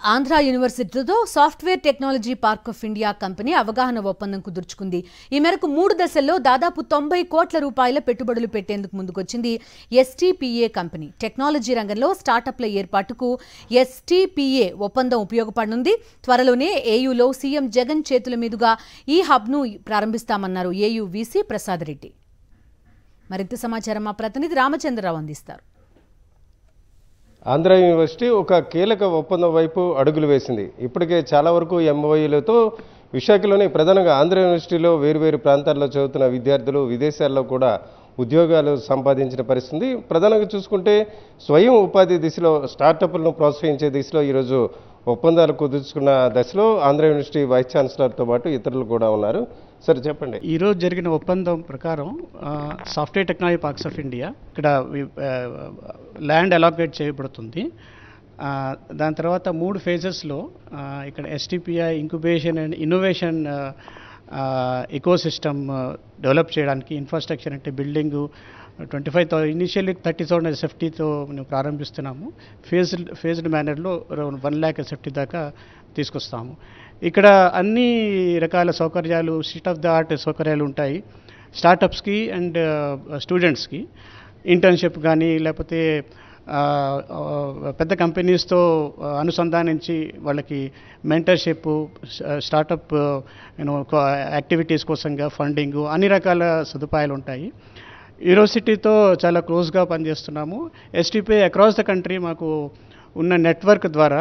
ఆంధ్ర యూనివర్సిటీతో software technology park of India company అవగాహన ఒప్పందం కుదుర్చుకుంది. ఈ మేరకు 3 దశల్లో దాదాపు 90 కోట్ల రూపాయల పెట్టుబడులు పెట్టేందుకు ముందుకొచ్చింది ఎస్టీపీఏ కంపెనీ. టెక్నాలజీ రంగంలో స్టార్టప్ల ఏర్పాటుకు ఎస్టీపీఏ ఒప్పందం ఉపయోగపడనుంది. త్వరలోనే ఏయూలో సీఎం జగన్ చేతుల మీదుగా ఈ హబ్ను ప్రారంభిస్తామన్నారు ఏయూ వీసీ ప్రసాద్ రెడ్డి. మరింత సమాచారం మా ప్రతినిధి రామచంద్రరావు అందిస్తారు. ఆంధ్ర యూనివర్సిటీ ఒక కీలక ఒప్పందం వైపు అడుగులు వేసింది. ఇప్పటికే చాలా వరకు MOUలతో విశాఖలోని ప్రధానంగా ఆంధ్ర యూనివర్సిటీలో వేరువేరు ప్రాంతాల్లో చదువుతున్న విద్యార్థులు విదేశాల్లో కూడా ఉద్యోగాలు సంపాదించిన పరిస్థితి. ప్రధానంగా చూసుకుంటే స్వయం ఉపాధి దిశలో స్టార్టప్లను ప్రోత్సహించే దిశలో ఈరోజు ఒప్పందాలు కుదుర్చుకున్న దశలో ఆంధ్ర యూనివర్సిటీ వైస్ ఛాన్సలర్తో పాటు ఇతరులు కూడా ఉన్నారు. సరే చెప్పండి. ఈరోజు జరిగిన ఒప్పందం ప్రకారం software technology parks of India ఇక్కడ ల్యాండ్ అలాకేట్ చేయబడుతుంది. దాని తర్వాత 3 ఫేజెస్లో ఇక్కడ STPI incubation and innovation ecosystem develop చేయడానికి ఇన్ఫ్రాస్ట్రక్చర్ అంటే బిల్డింగు 25,000 ఇనిషియల్లీ 30,000 ఎస్ఎఫ్టీతో మేము ప్రారంభిస్తున్నాము. ఫేజ్డ్ మేనర్లో 1 lakh ఎస్ఎఫ్టీ దాకా తీసుకొస్తాము. ఇక్కడ అన్ని రకాల సౌకర్యాలు, స్టేట్ ఆఫ్ ద ఆర్ట్ సౌకర్యాలు ఉంటాయి. స్టార్టప్స్కి అండ్ స్టూడెంట్స్కి ఇంటర్న్షిప్ కానీ లేకపోతే పెద్ద కంపెనీస్తో అనుసంధానించి వాళ్ళకి మెంటర్షిప్, స్టార్టప్ యాక్టివిటీస్ కోసంగా ఫండింగు, అన్ని రకాల సదుపాయాలు ఉంటాయి. యూనివర్సిటీతో చాలా క్లోజ్గా పనిచేస్తున్నాము. ఎస్టీపీ అక్రాస్ ద కంట్రీ మాకు ఉన్న నెట్వర్క్ ద్వారా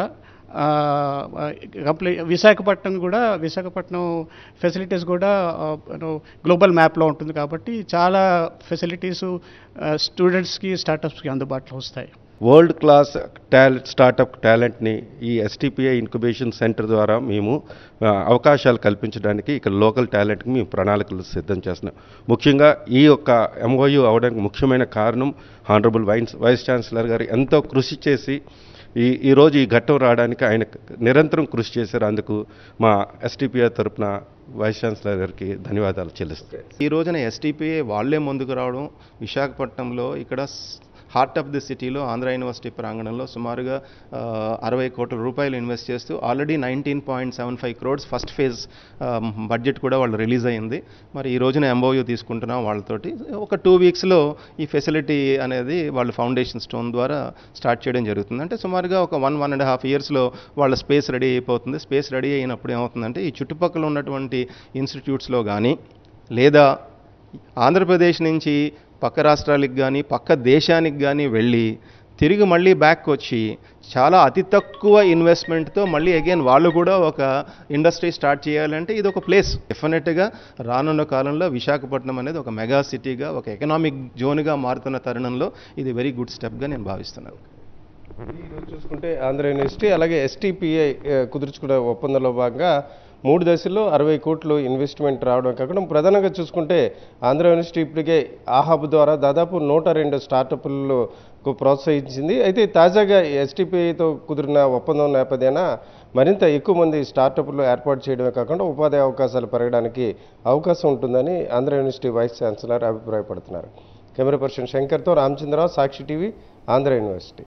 విశాఖపట్నం ఫెసిలిటీస్ కూడా గ్లోబల్ మ్యాప్లో ఉంటుంది కాబట్టి చాలా ఫెసిలిటీస్ స్టూడెంట్స్కి స్టార్టప్స్కి అందుబాటులో వస్తాయి. వరల్డ్ క్లాస్ స్టార్టప్ టాలెంట్ని ఈ ఎస్టీపీఐ ఇంక్యుబేషన్ సెంటర్ ద్వారా మేము అవకాశాలు కల్పించడానికి ఇక్కడ లోకల్ టాలెంట్కి మేము ప్రణాళికలు సిద్ధం చేస్తున్నాం. ముఖ్యంగా ఈ యొక్క MOU అవడానికి ముఖ్యమైన కారణం హానరబుల్ వైస్ ఛాన్సలర్ గారు ఎంతో కృషి చేసి ఈరోజు ఈ ఘట్టం రావడానికి ఆయన నిరంతరం కృషి చేశారు. అందుకు మా ఎస్టీపీఐ తరఫున వైస్ ఛాన్సలర్ గారికి ధన్యవాదాలు చెల్లిస్తాయి. ఈ రోజున ఎస్టీపీఐ వాళ్లే ముందుకు రావడం, విశాఖపట్నంలో ఇక్కడ హార్ట్ ఆఫ్ ది సిటీలో ఆంధ్ర యూనివర్సిటీ ప్రాంగణంలో సుమారుగా 60 కోట్ల రూపాయలు ఇన్వెస్ట్ చేస్తూ already 19.75 crores first phase budget కూడా వాళ్ళు రిలీజ్ అయింది. మరి ఈ రోజున MOU తీసుకుంటున్నాం వాళ్ళతోటి. ఒక 2 weeksలో ఈ ఫెసిలిటీ అనేది వాళ్ళు ఫౌండేషన్ స్టోన్ ద్వారా స్టార్ట్ చేయడం జరుగుతుంది. అంటే సుమారుగా ఒక 1.5 yearsలో వాళ్ళ స్పేస్ రెడీ అయిపోతుంది. స్పేస్ రెడీ అయినప్పుడు ఏమవుతుందంటే ఈ చుట్టుపక్కల ఉన్నటువంటి ఇన్స్టిట్యూట్స్లో కానీ లేదా ఆంధ్రప్రదేశ్ నుంచి పక్క రాష్ట్రాలకు కానీ పక్క దేశానికి కానీ వెళ్ళి తిరిగి మళ్ళీ బ్యాక్ వచ్చి చాలా అతి తక్కువ ఇన్వెస్ట్మెంట్తో మళ్ళీ అగైన్ వాళ్ళు కూడా ఒక ఇండస్ట్రీ స్టార్ట్ చేయాలంటే ఇది ఒక ప్లేస్. డెఫినెట్గా రానున్న కాలంలో విశాఖపట్నం అనేది ఒక మెగా సిటీగా, ఒక ఎకనామిక్ జోన్గా మారుతున్న తరుణంలో ఇది వెరీ గుడ్ స్టెప్గా నేను భావిస్తున్నాను. ఈరోజు చూసుకుంటే ఆంధ్ర యూనివర్సిటీ అలాగే ఎస్టీపీఐ కుదుర్చుకున్న ఒప్పందంలో భాగంగా 3 దశల్లో 60 కోట్లు ఇన్వెస్ట్మెంట్ రావడం కాకుండా ప్రధానంగా చూసుకుంటే ఆంధ్ర యూనివర్సిటీ ఇప్పటికే ఆ హబ్ ద్వారా దాదాపు 102 స్టార్టప్లకు ప్రోత్సహించింది. అయితే తాజాగా ఎస్టీపీఐతో కుదిరిన ఒప్పందం నేపథ్యాన మరింత ఎక్కువ మంది స్టార్టప్లు ఏర్పాటు చేయడమే కాకుండా ఉపాధి అవకాశాలు పెరగడానికి అవకాశం ఉంటుందని ఆంధ్ర యూనివర్సిటీ వైస్ ఛాన్సలర్ అభిప్రాయపడుతున్నారు. కెమెరా పర్సన్ శంకర్తో రామచంద్రరావు, సాక్షి టీవీ, ఆంధ్ర యూనివర్సిటీ.